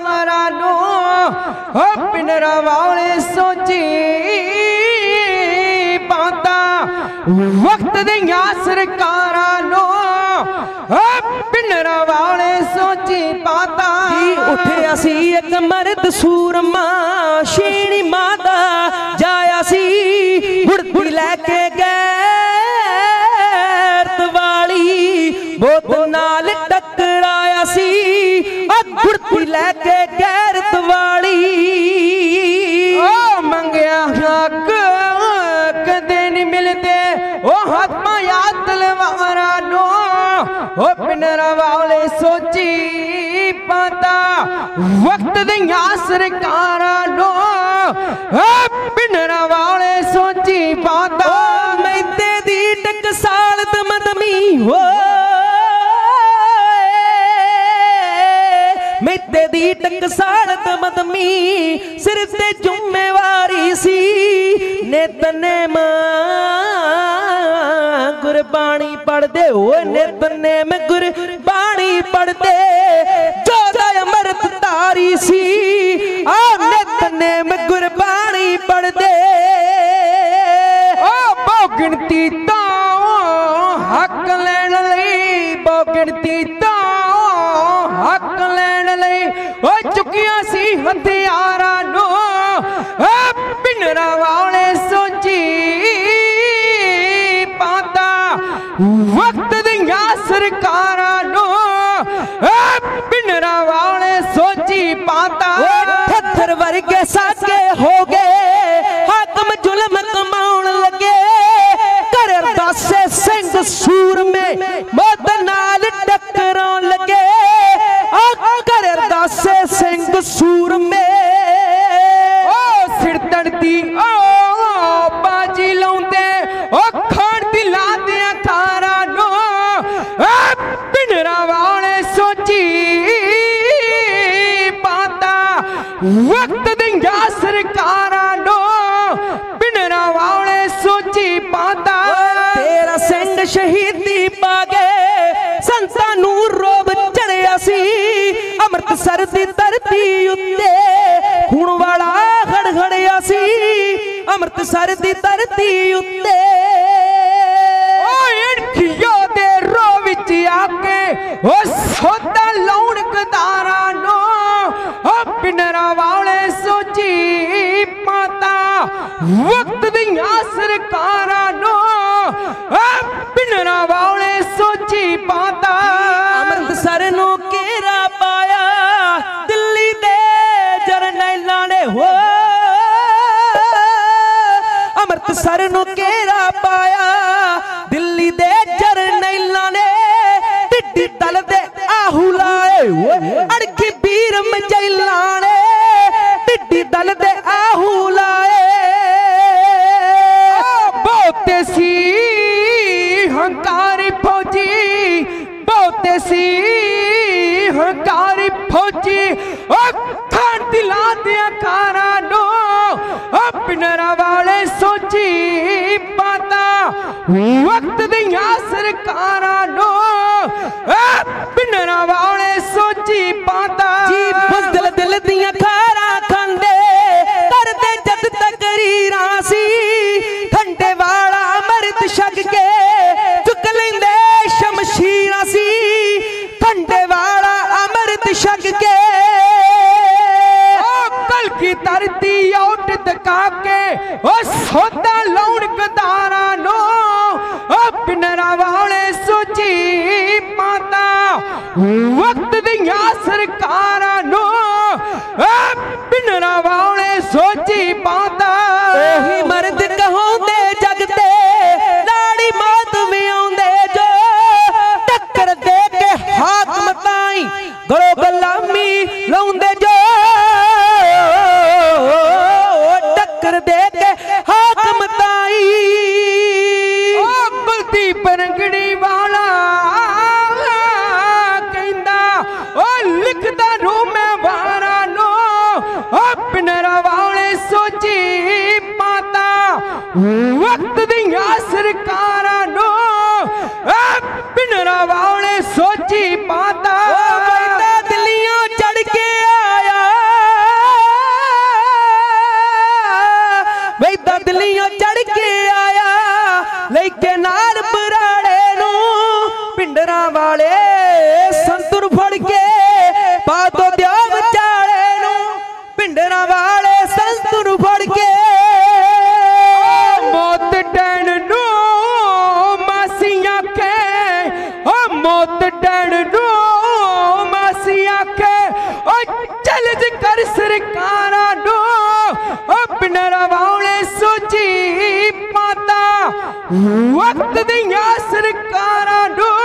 वारा नो पिंडरा वाले सोची पाता वक्त दियां सरकारां नो पिंडरा वाले सोची पाता उठे असी एक मर्द सूरमा शेणी माता जाया सी गुड़ती लैके गैरत वाली बोत नाल टकराया सी गुड़ती लैके गैरत वाली मंगया हक कदे नहीं मिलते ओ हाथमा या तलवारा नो ओ पिंडरा वाले सोची पाता वक्त दियां सरकारां नो पिंडरा वाले सोची पाता मैते दी टकसाल दमदमी हो मैते दी टकसाल दमदमी सिर ते जुम्मेवारी सी नितनेम गुरबाणी पढ़दे ओ नितनेम गुरबाणी पढ़दे जोदा अमृत तारी सी आ नितनेम गुरबाणी पढ़दे ओ बहुगिनती तो हक लैण लई बहुगिनती तो हक लैण लई ओ चुकिया सी हथियारां नो पिंडरा वाले सोची पाता वक्त दियां सरकारां नो पिंडरा वाले सोची पाता पत्थर वर्गे साके हो गए हाकम जुल्म कमाउण लगे कर अरदासे सिंह सूर में मौत नाल टकराउण लगे कर अरदासे सिंह सूर में ओ सिर तड़ती ओ बाजी लाउंदे ओ खान दी लादे थारा नो पिंडरा वाले सोची पाता वक्त दियां सरकारां नो पिंडरा वाले सोची पाता तेरा सिंह शहीदी पागे संतां नूं रोब चढ़िया सी अमृतसर दी धरती उत्ते खून वाला खड़खड़िया सी अमृतसर दी धरती उत्ते ओ इणखियो दे रो विच आके ओ सौदा लाउण गदारा नो ओ पिंडरा वाले सोची पाता वक्त दियां सरकारां नो ओ पिंडरा वाले सोची पाता अमृतसर नूं घेरा पाया दिल्ली दे जरनैलां ने हो अमृतसर नूं घेरा पाया दिल्ली दे जरनैलां ने टिड्डी दल दे आहू लाए अड़की बीर मचैलां ने टिड्डी दल दे आहू लाए बहुते सी हंकारी फौजी बहुते सी हंकारी फौजी ओ खान दिला दिया खारा नो ओ पिंडरा वाले सोची पाता वक्त दियां सरकारां नो ओ पिंडरा वाले सोची पाता जी बुज़दिल दिल दियां खारा खांदे करदे जद तकरीरां सी ठंडे वाला मर्द छक के चुक लेंदे शमशीरां सी ठंडे वाला अमृत छक के कल की धरती उठ दका के ओ सौदा लाउण गदारा नो ओ पिंडरा वाले सोची पाता वक्त दियां सरकारां नो ओ पिंडरा वाले सोची पाता ओही मर्द कहोंदे जगते लाड़ी मौत में आउंदे जो टक्कर दे के हाकम ताई गलो गुलामी लाउंदे जो टक्कर दे के हाकम ताई ओ कुलदीप रंगड़ी वाला कहंदा ओ लिखदा रू मैं वारा नो ओ पिंडरा वाले सोची पाता वक्त दियां सरकारां नो ओ पिंडरा वाले सोची पाता दिल्लियों चढ़ के आया पर सरकारां नू पिंडरा वाले सोची पाता वक्त दियां सरकारां नू